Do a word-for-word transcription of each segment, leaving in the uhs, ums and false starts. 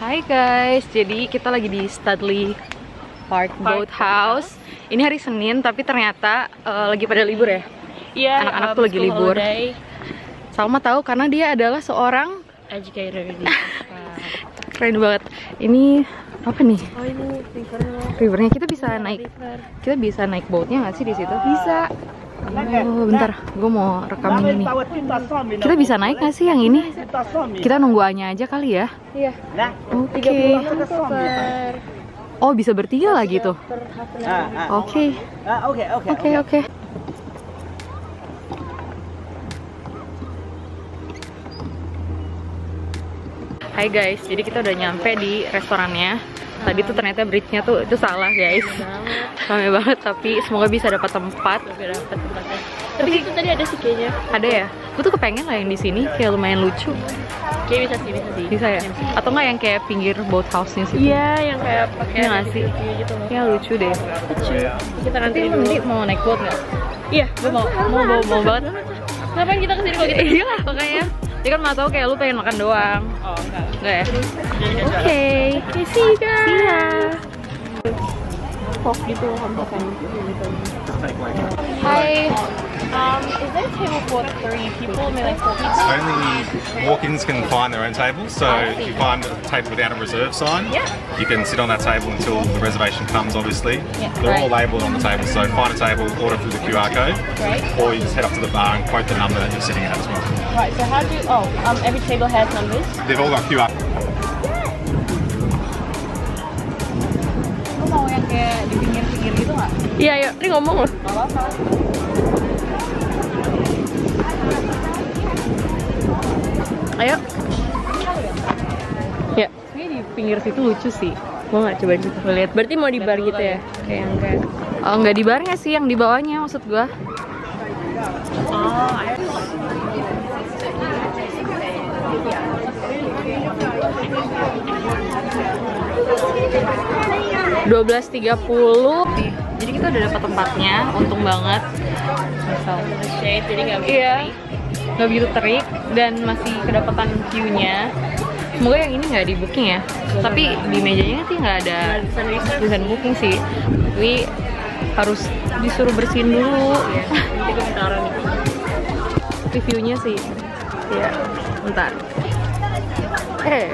Hai guys, jadi kita lagi di Studley Park Boat House. Ini hari Senin, tapi ternyata uh, lagi pada libur ya? Iya, anak-anak um, tuh lagi libur. Holiday. Salma tahu karena dia adalah seorang educator di keren banget. Ini apa nih? Oh ini rivernya. Rivernya kita bisa naik. River. Kita bisa naik boatnya nggak sih di situ? Bisa. Oh, bentar, gue mau rekam ini nih. Kita bisa naik nggak sih yang ini? Kita nunggu Anya aja kali ya? Iya. Oke. Okay. Oh, bisa bertiga lagi tuh. Oke. Oke, oke, oke. Hai guys, jadi kita udah nyampe di restorannya. Tadi tuh ternyata bridge-nya tuh itu salah guys. Rame banget, tapi semoga bisa dapat tempat. Dapat tempatnya. Tapi itu tadi ada sih kayaknya. Ada ya? Gue tuh kepengen lah yang di sini, kayak lumayan lucu. Kayak bisa sih, bisa sih. Bisa ya? Atau nggak yang kayak pinggir boat house-nya sih? Iya, yang kayak pakai nggak sih? Gitu loh. Ya lucu deh. Lucu. Kita nanti dulu. Nanti mau naik boat nggak? Iya, gue mau, mau, mau, mau banget. Ngapain kita kesini kalau gitu? Iya, makanya. Dia kan mau tahu kayak lu pengen makan doang. Oh, enggak. Enggak ya? Oke. Okay. Okay, see you guys. See ya. Pop gitu, hampasan gitu. Hi. Um, is there a table for three people, maybe like four people? Only walk-ins can find their own table, so if you find a table without a reserve sign, yeah. you can sit on that table until the reservation comes, obviously. Yeah, They're right. all labelled on the table, so find a table, order through the Q R code, right. or you just head up to the bar and quote the number that you're sitting at as well. Right, so how do you, oh, um, every table has numbers? They've all got Q R. Lu mau yang kayak di pinggir-pinggir gitu nggak? Iya, yuk, ini ngomong loh. Gak apa-apa. Ayo. Ya. Ini di pinggir situ lucu sih. Mau nggak coba gitu lihat? Berarti mau di bar gitu ya? Kayak yang kayak. Oh, nggak di barnya sih, yang di bawahnya maksud gua. Oh, dua belas tiga puluh. Jadi kita udah dapat tempatnya, untung banget. shade, jadi nggak begitu iya, terik. nggak begitu terik dan masih kedapatan view-nya. Semoga yang ini nggak di booking ya. Tapi di mejanya sih nggak ada tulisan booking sih. Tapi harus disuruh bersihin dulu. Ya, nanti gue minta orang nih. Reviewnya sih. Ya, bentar. Eh.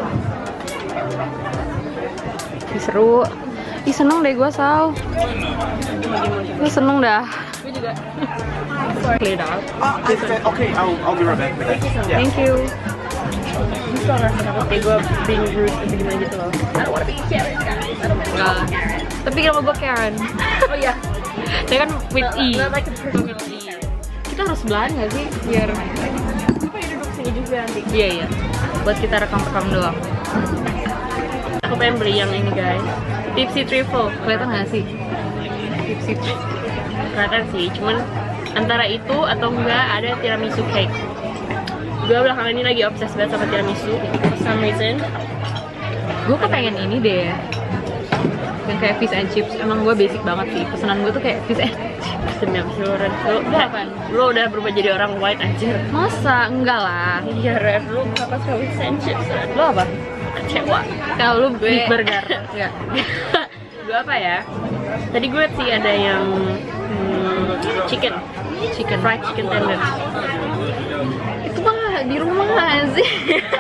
Ih, seru. Ih, seneng deh gue, Sal. Gue seneng dah. Gue juga. Clear out. Oh, okay, I'll, I'll be right back. Yeah. Thank you. Gue ngerasa takut kayak gue being rude atau gimana gitu loh. I don't wanna be Karen, guys. I don't wanna Enggak. Tapi kenapa gue Karen? Oh iya. Saya kan with E. Not like a person with E. Kita harus sebelahan nggak sih? Biar. Gue pengen duduk sini juga nanti. Iya iya. Buat kita rekam-rekam doang. Aku pengen beli yang ini guys. Tipsy Trifle. Kelihatan nggak sih? Tipsy Trifle. Kelihatan sih, cuman antara itu atau enggak ada tiramisu cake. Gue belakangan ini lagi obses banget sama tiramisu for some reason. Gue kepengen ini deh. Yang kayak fish and chips. Emang gue basic banget sih. Pesanan gue tuh kayak fish and chips. Demi absurd. Lo udah Apaan? Lo udah berubah jadi orang white anjir. Masa? Enggak lah. Iya Ren, lo apa suka fish and chips Ren? Lo apa? Kecewa. Kalau lu Gue big burger. Enggak. Gue apa ya? Tadi gue sih ada yang hmm, chicken, chicken fried chicken tenders. Itu mah di rumah sih.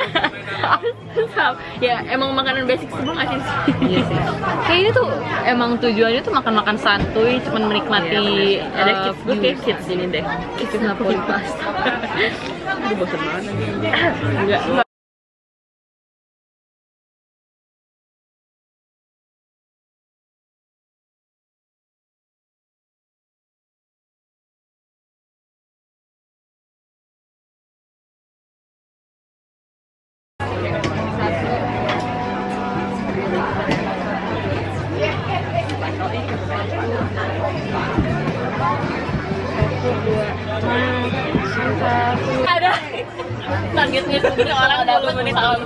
Ya emang makanan basic semua nggak sih? Iya sih. Kayak ini tuh emang tujuannya tuh makan-makan santuy, cuman menikmati Iya. Ada uh, kids, gue kayak kids ini deh. Kids Napoli pasta. Aduh bosan banget. Enggak. Ada targetnya segini orang delapan menit tahun.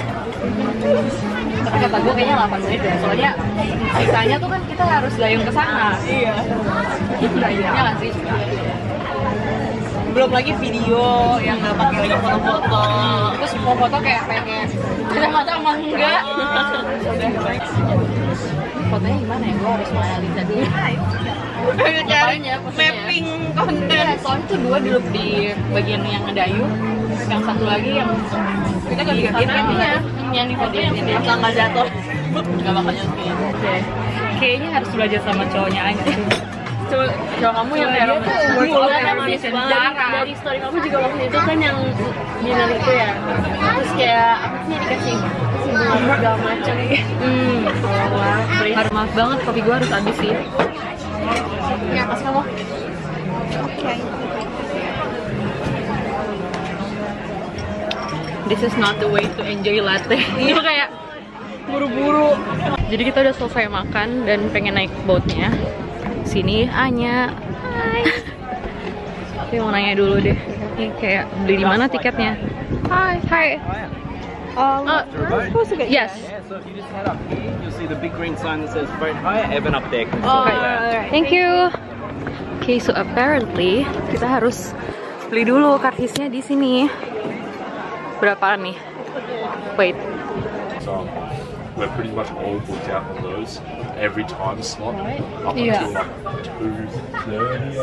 Tapi kata gue kayaknya delapan menit ya. Soalnya sisanya tuh kan kita harus gayung ke sana. Iya. Itu gayungnya nggak sih? Belum lagi video yang nggak pakai lagi foto-foto. Terus mau foto kayak pengen kacamata emang enggak. Fotonya gimana ya? Gue harus menganalisa dulu. Pengen cari mapping konten. Soalnya tuh dua di, di bagian yang ngedayu, yang satu lagi yang kita kan ganti-gantinya. Yang di foto yang asal nggak jatuh, nggak bakal jatuh. Oke, kayaknya harus belajar sama cowoknya aja. Cowok, cowok kamu yang kayak Bulan manis banget. Dari story kamu juga waktu itu kan yang dinner itu ya. Terus kayak apa sih dikasih bunga segala macam. Hmm, harus maaf banget, kopi gue harus habis sih. Ya, pas kamu. Oke. This is not the way to enjoy latte. Itu kayak buru-buru. Jadi kita udah selesai makan dan pengen naik boatnya. Sini Anya. Hai. Tapi mau nanya dulu deh. Ini kayak beli di mana tiketnya? Hai. Hai. Um, uh, yes. Yeah, so if you just head up here, you'll see the big green sign that says Boat Hire. Evan up there can Oh, sort it out. right. Thank you. Okay, so apparently kita harus beli dulu kartisnya di sini. Berapa nih? Wait. So we're pretty much all booked out on those every time slot up Yeah. until like two thirty.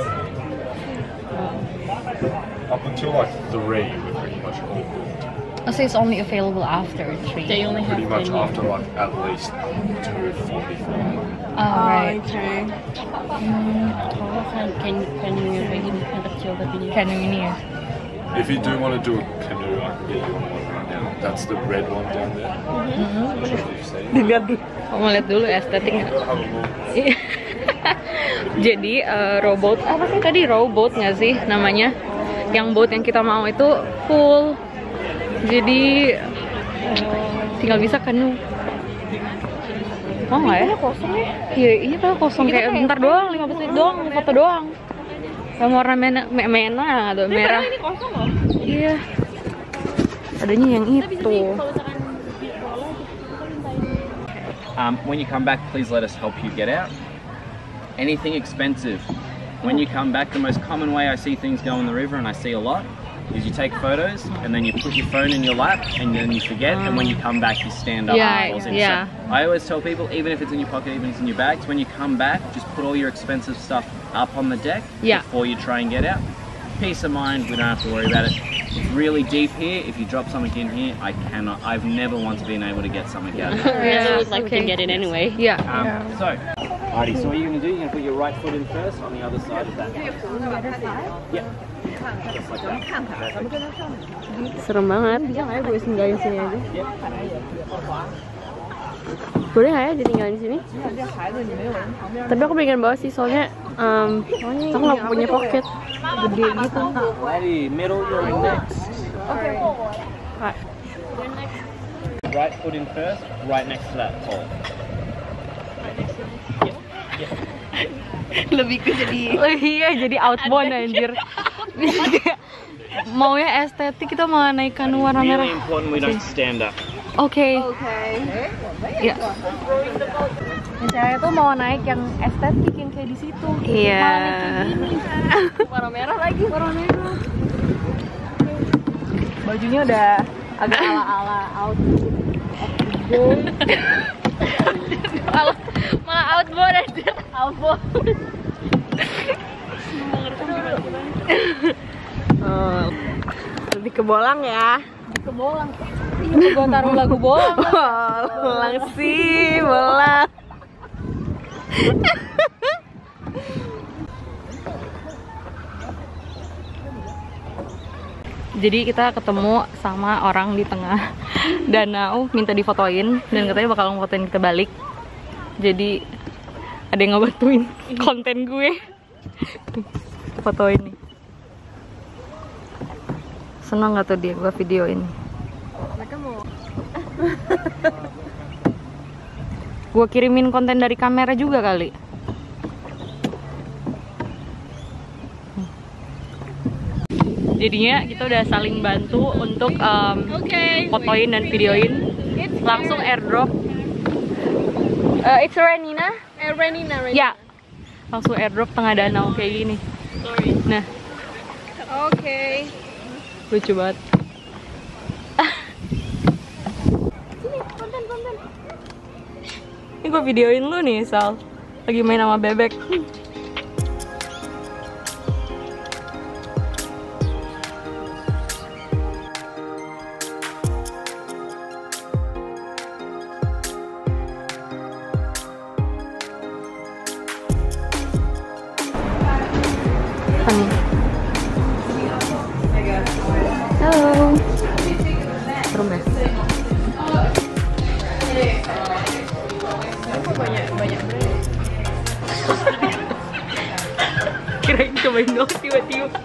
Up until like three, we're pretty much all booked. Oh, so it's only available after three. They only have Pretty much venue. after like at least two forty-five. Oh, right. Okay. Can can you make it kecil tapi dia. Canoe ini ya. If you do want to do a canoe, I can get you on one right now. That's the red one down there. I'm not sure if you've seen it. Kamu lihat dulu estetiknya. Have a look. Jadi uh, rowboat, apa sih tadi rowboat nggak sih namanya? Yang boat yang kita mau itu full. Jadi tinggal bisa canoe. Mau nggak ya? Kosong ya? Iya, iya kan kosong kayak bentar doang, lima belas menit doang, foto doang. Yang warna mena, me- mena atau merah. Ini kosong loh. Iya. Adanya yang itu. Um, when you come back, please let us help you get out. Anything expensive. When you come back, the most common way I see things go in the river, and I see a lot, is you take photos and then you put your phone in your lap and then you forget, and when you come back you stand up Yeah, and it falls in. yeah. So I always tell people, even if it's in your pocket, even if it's in your bags, when you come back, just put all your expensive stuff up on the deck Yeah. before you try and get out. Peace of mind, we don't have to worry about it. It's really deep here. If you drop something in here, I cannot, I've never once been able to get something out of it. Yeah, Yeah, like we okay. can get it anyway. Iya. Um, So, Artie, so what you're going to do, you're going to put your right foot in first on the other side of that. Yeah. Just like that. Perfect. Serem banget. Bisa nggak ya gue tinggalin sini aja? Yep. Boleh nggak ya ditinggalin sini? Tapi aku pengen bawa sih soalnya um, aku nggak punya pocket gede gitu. Ready, middle, you're in next. Right. Right foot in first, right next to that pole. Lebih ke jadi Oh iya, jadi outbound anjir. Maunya estetik, kita mau naik kanu warna merah. Really important we don't stand up. Oke. Oke. Ya. Saya tuh mau naik yang estetik yang kayak di situ. Iya. Warna merah lagi, warna merah. Bajunya udah agak ala-ala outfit. Malah malah outbound aja. Outbound. Oh, lebih ke bolang ya. Ke bolang. Iya, gua taruh lagu bolang. Bolang sih, bolang. Jadi kita ketemu sama orang di tengah danau, minta difotoin dan katanya bakal ngefotoin kita balik. Jadi ada yang ngebantuin konten gue. Fotoin nih. Senang gak tuh dia gue video ini? Mereka mau Gue kirimin konten dari kamera juga kali. Jadinya kita udah saling bantu untuk um, fotoin dan videoin. Langsung airdrop. Uh, it's Renina? eh Renina, Renina. Ya. Langsung airdrop tengah danau kayak gini. Sorry. Nah, Oke. lucu banget. gue videoin lu nih, Sal. Lagi main sama bebek. Honey. Halo. Serem ya? Banyak banyak Kirain cobain dong tiba-tiba.